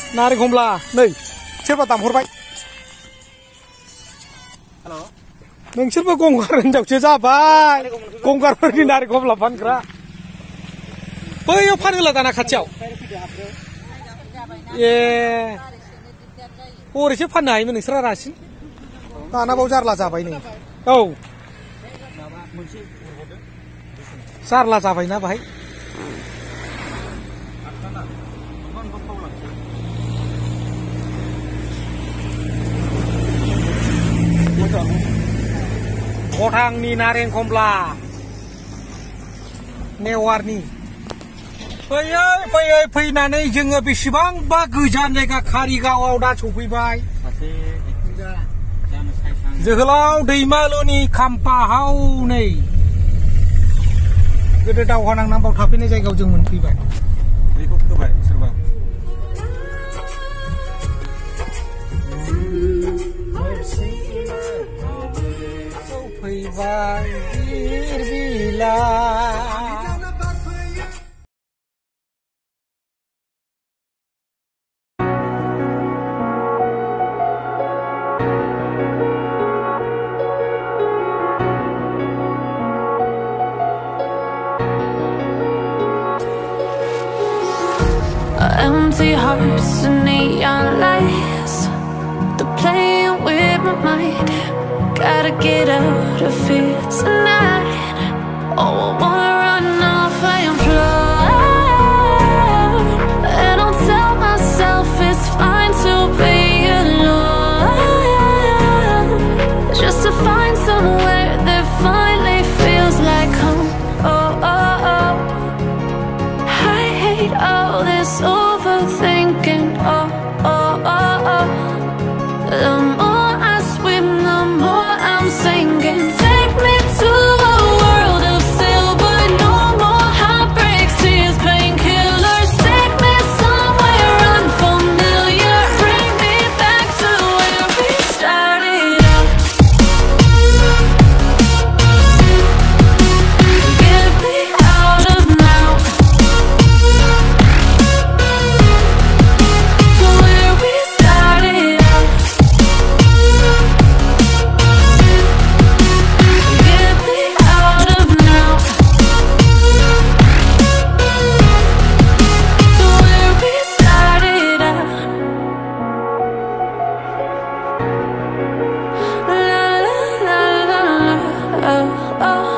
नारें खमला नै सोरबा दामहरबाय नोंसोरबो गंगार हिनजावसो जाबाय गंगारफोरनि नारें खमला फानग्रा बैयाव फानोला दाना खाथियाव ए हरैसो फाननो हायोमोन नोंसोरा रासिन दाना बाव जारला जाबाय नै औ जारला जाबायना बाहाय गथांनि नारें खमला नेवारनि फैयै फैनानै जोङो बेसेबांबा गोजान जायगा कारिगावआव दा सफैबाय जोहोलाव दैमालुनि खाम्फाहाव नै गोदो दावहा नांनानै बाव थाफैनाय जायगायाव जों मोनफैबाय बेखौ खोबाय सोरबा सफैबाय धिरबिला Empty hearts and neon lights, they're playing with my mind. Gotta get out of here tonight. Oh, I wanna run off and fly, and I'll tell myself it's fine to be alone, just to find somewhere that finally feels like home. Oh, oh, oh. I hate all this overthinking. Oh, oh, oh, oh. The more I swim, the more I'm sinking. Take me to a world of silver. No more heartbreaks, tears, painkillers. Take me somewhere unfamiliar. Bring me back to where we started out. Get me out of now, to where we started out. Get me out of now, to where we started out. La la la la la, oh, oh.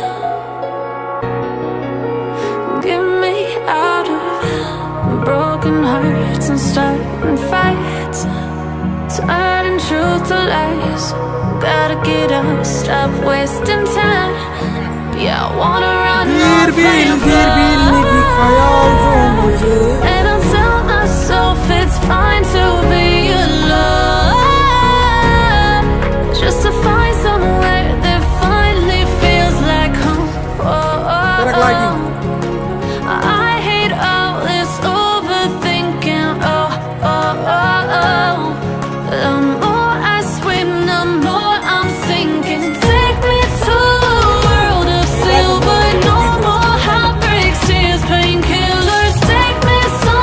Get me out of broken hearts and starting fights, turning truth to lies. Gotta get up, stop wasting time. Yeah, I wanna run off and fly, and I'll tell myself it's fine to be alone, just to find somewhere that finally feels like home. Oh, oh, oh. I hate all this overthinking. Oh, oh, oh, oh. The more I swim, the more I'm sinking. Take me to a world of silver. No more heartbreaks, tears, painkillers. Take me somewhere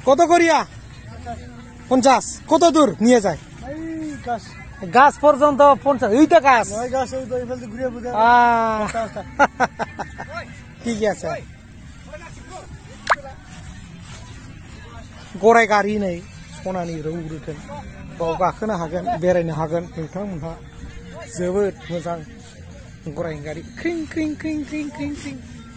কত করিয়া 50 কত দূর নিয়ে যায় গাছ পর্যন্ত 50 এইটা গাছ ঠিক আছে गराय गारि नै सनानि रौ रुथोन बाव गाखोनो हागोन बेरायनो हागोन नोंथांमोनहा जोबोद मोजां गराय गारि क्रिं क्रिं क्रिं क्रिं क्रिं क्रिं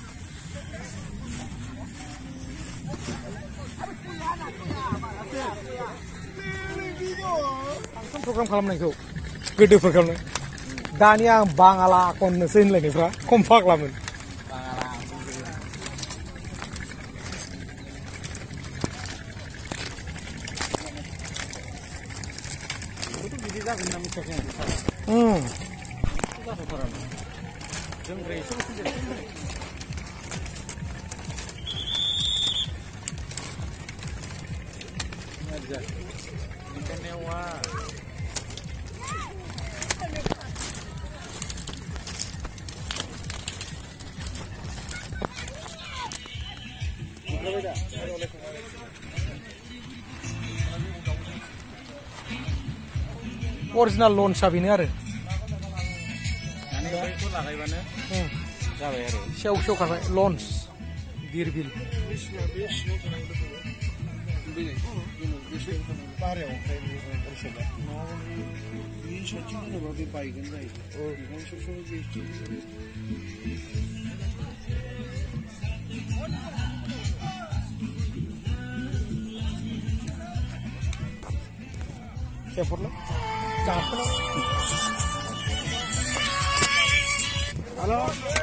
program खालामनायखौ गोदोफोर खालामनाय दानिया आं बाङाला खननोसै होनलायनायफ्रा खम फाग्लामोन original loan साबिनो आरो सेव सेव खाबाय लन्स DhirBeel Halo.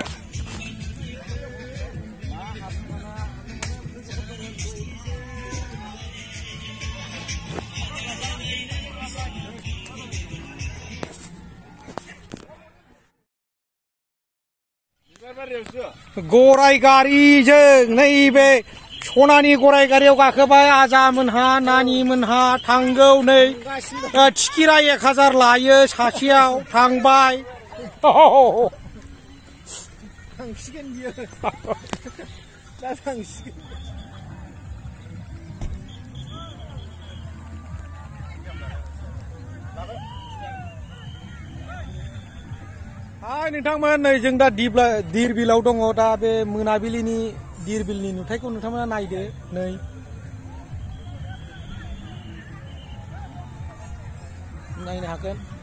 गराय गारिजों नैबे सनानि गराय गारियाव गाखोबाय आजामोनहा नानिमोनहा थांगौ नै टिकिरा 1000 लायो सासेयाव थांबाय थांसिगोन बियो दा थांसिगोन हाय नोंथांमोन नै जों दा DhirBeelआव दङ दा बे मोनाबिलिनि DhirBeelनि नुथायखौ नोंथांमोना नायदो नै नायनो हागोन